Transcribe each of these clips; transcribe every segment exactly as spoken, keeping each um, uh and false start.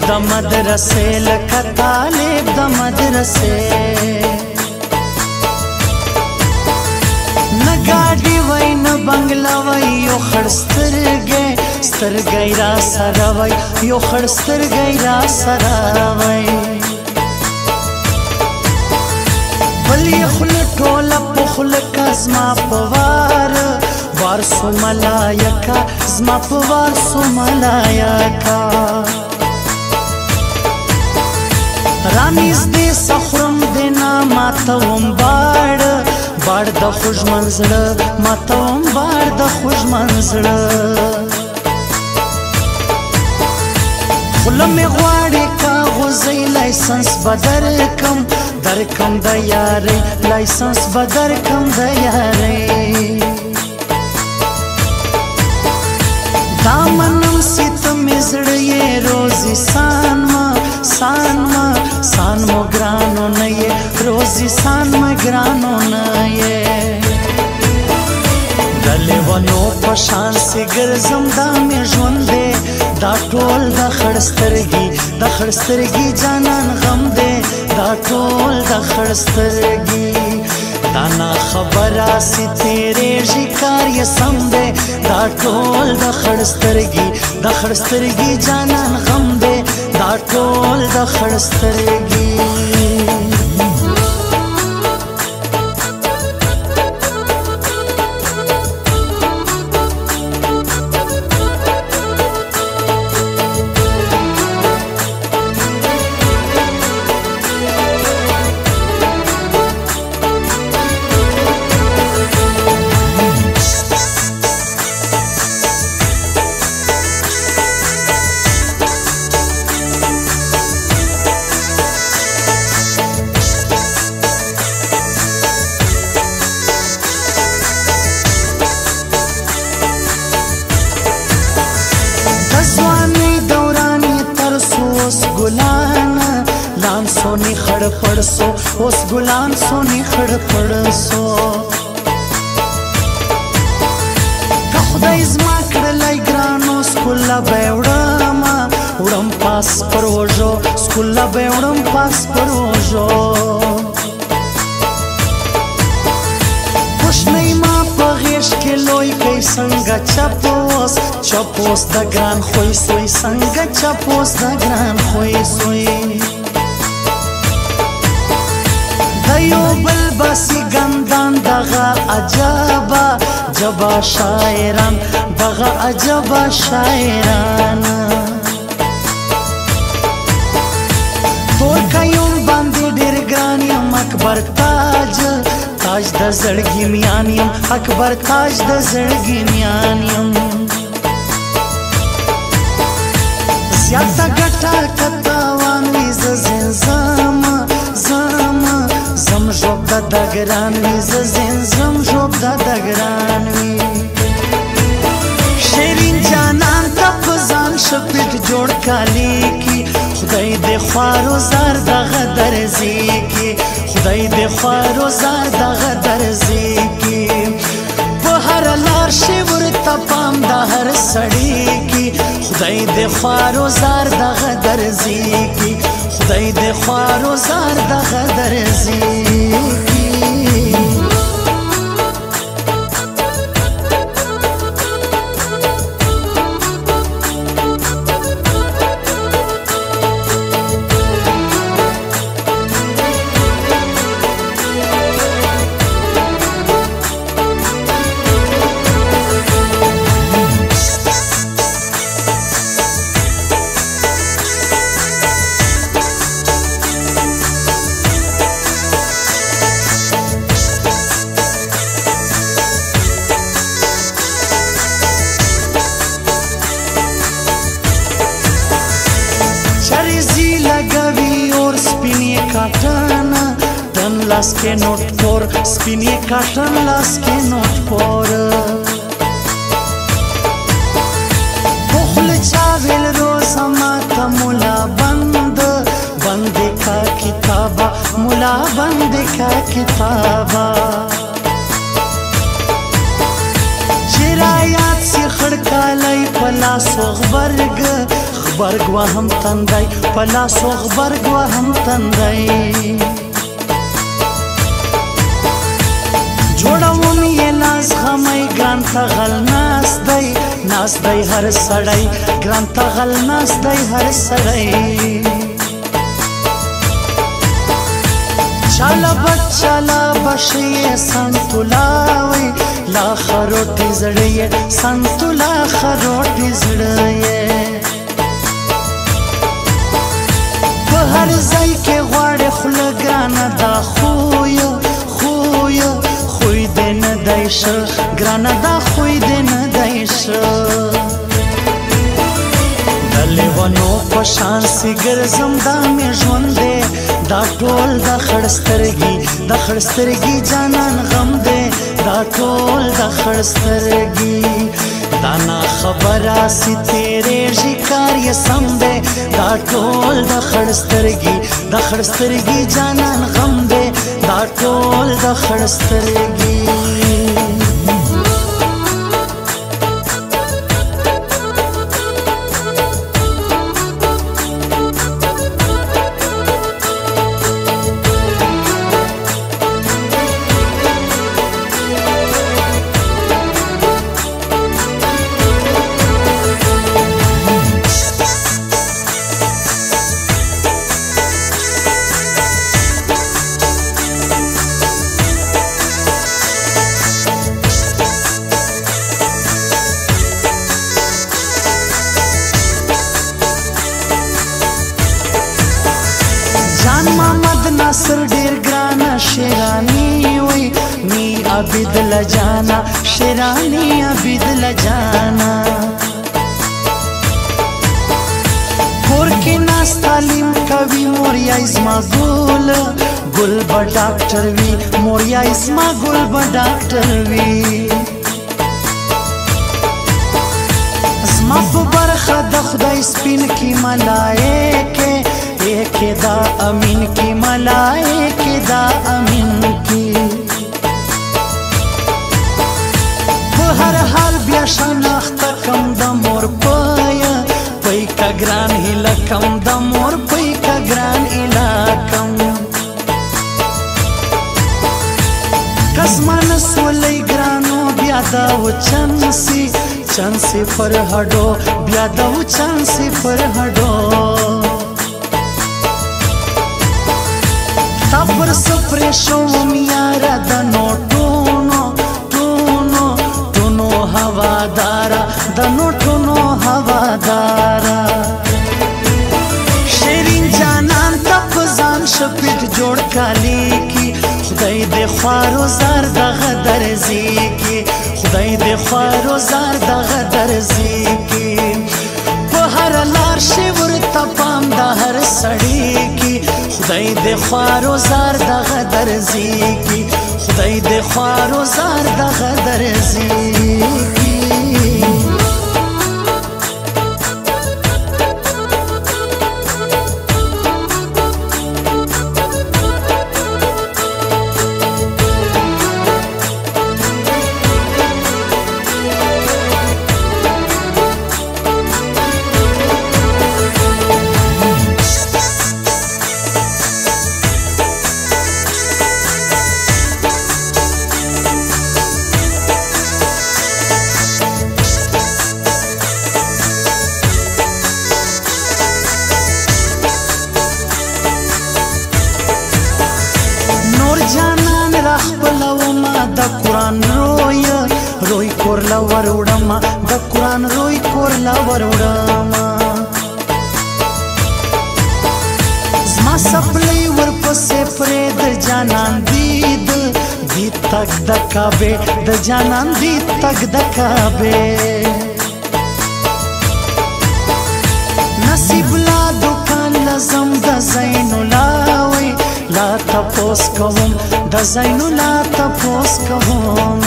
د مدرسې لکه طالب د مدرسې نه ګاډي وای نه بنګله وای یو خړ سترګی سترګی را سره وای یو خړ سترګی را سره وای بل یې خوله ټوله په خوله که زما په وار وار سو ملایکه زما په وار سو ملایکه رانیزدې سخورم دینا ماتوم باړ باړ د خوږمن زړه ماتوم باړ د خوږمن زړه خوله مې غواړي کاغذی لایسنس به درکم درکم د یارۍ لایسنس به درکم د یارۍ دا منم سیته مې زړه یې روزي سانما سانما سانمو ګرانو نه یې روزي سانما ګرانو نه یې د لیونو په شان سې ګرځم دا مې ژوند دی دا ټول د خړ سترګي د خړ سترګي جانان غم دی دا ټول د خړ سترګي دا نا خبره سي تیریږي کار یې سم دی دا ټول د خړ سترګي د خړ سترګي جانان غم دی دا ټول د خړ سترګي لان سونی خړ پړ سو اوس ګلان سونی خړ پړ سو که خدای زما کړلی ګرانو سکوله به وړم وړم پاس پر وژو سکوله به وړم پاس پر وژو کوشنۍ ما په غېږ کې لوی کوي څنګه چپوس چپوس د ګران خوی سوی څنګه چپوس د ګران خوی سوی د یو بل باسي ګندان دغه عجبه جبا شاعران دغه عجبه شاعران تورکیون باندې ډېر ګران یم اکبر تاج تاج د زړګي میان یم اکبر تاج د زړګي میان یم زیاته ګټه که تاوان وي زه زم زم زم ژوب د د ګران وي زه زم ژوب د د ګران وي شیرین جانان ته په ځان شپېټ جوړ کالی کی خدای دې خوارو زار دغه درځي کی خدای دې خوارو زار دغه درځي کی په هر لار شي ورته پام د هر سړي کی خدای دې خوارو زار دغه درځي کی خدای دې خوارو زار دغه درځي کی لاس के नोट पर स्पिनी काटन लास के नोट पर पोखल चावेल रोजा माता मुला बंद बंद का किताबा मुला बंद का किताबा चिरायात से खड़का लाई पला सोगबर्ग غبرګ وهم تندی په لاسو غبرګ وهم تندی جوړوم یې لاس غمی ګران ته غل ناست دی ناست دی هر سړی ګران ته غل ناست دی هر سړی چالا بچالا بشی سنتولاوی لا خروٹی زڑی سنتولا خروٹی زڑی په هر ځای کې غواړې خوله ګرانه دا خوی خوی خوی دې نه دی ښه ګرانه دا خوی دې نه دی ښه د لیونو په شان سي ګرځم دا مې ژوند دی دا ټول د خړ سترګي د خړ سترګي جانان غم دی دا ټول د خړ سترګي دا نا خبره سي تیرې ژکار یې سم دی دا ټول د خړ سترګي د خړ سترګي جانان غم دی دا ټول د خړ سترګي ناصر ډیر ګرانه شیرانی وای می عبد لجانا شیرانی عبد لجانا کور کې ناس تعلیم کوي موریا اسما ګل ګل با ډاکټر وی موریا اسما ګل با ډاکټر وی اسما په برخه د خدای سپین کی ملائکه ایک دا امین کی ملائک دا امین کی په هر حال بیا شناخت کم د مور پایا پای کا ګران هله کم د مور پای کا ګران اله کم قسمان سولې ګرانو بیا دا و چانسی چانسی پر هډو بیا دا و چانسی پر هډو تا پر سپری شوم یارا د نو ټونو ټونو ټونو هوادارا د نو ټونو هوادارا شیرین جانان ته ځان شپټ جوړ کالی کی خدای دې خوارو زار دغه درزي کی خدای دې خوارو زار دغه درزي کی په هر لار شي ورته پام د هر سړی کی خدای دې خوارو زار دغه درزي کی خدای دې خوارو زار دغه درزي کی د قرآن روی روی کورلا وروړما د قرآن روی کورلا وروړما زما سپلی ورپسې پرې د جانان دید دی تک د کعبه د جانان دی تک د کعبه نصیب لا دکان لازم د زین الله لا تپوس کوم د زینو لا تپوس کوم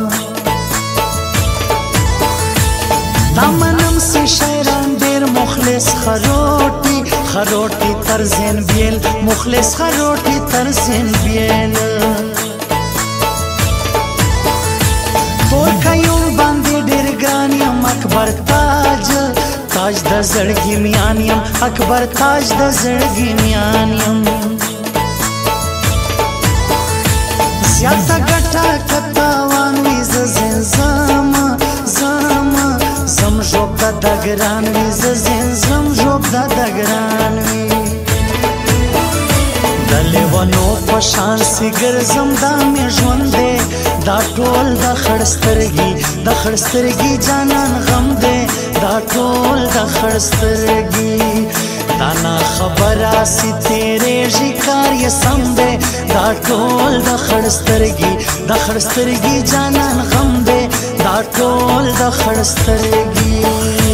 دامنم سی شاعران ډیر مخلص خروټي خروټي تر زین بیل مخلص خروټي تر زین بیل تور کایو باندې ډیر ګران یم اکبر تاج تاج د زړګي میان یم اکبر تاج د زړګي میان یم زیاته ګټه کتاوان وي ز زم زم زم ژوب د دګران وي ز زم ژوب د دګران وي د لیوانو په شان سي ګرځم دا مې ژوند دی دا ټول د خړ سترګي د خړ سترګي جانان غم دی دا ټول د خړ سترګي دا نا خبره سي تیرې ژکار یې سم دی دا ټول د خړ سترګي د خړ سترګي جانان غم دی دا ټول د خړ سترګي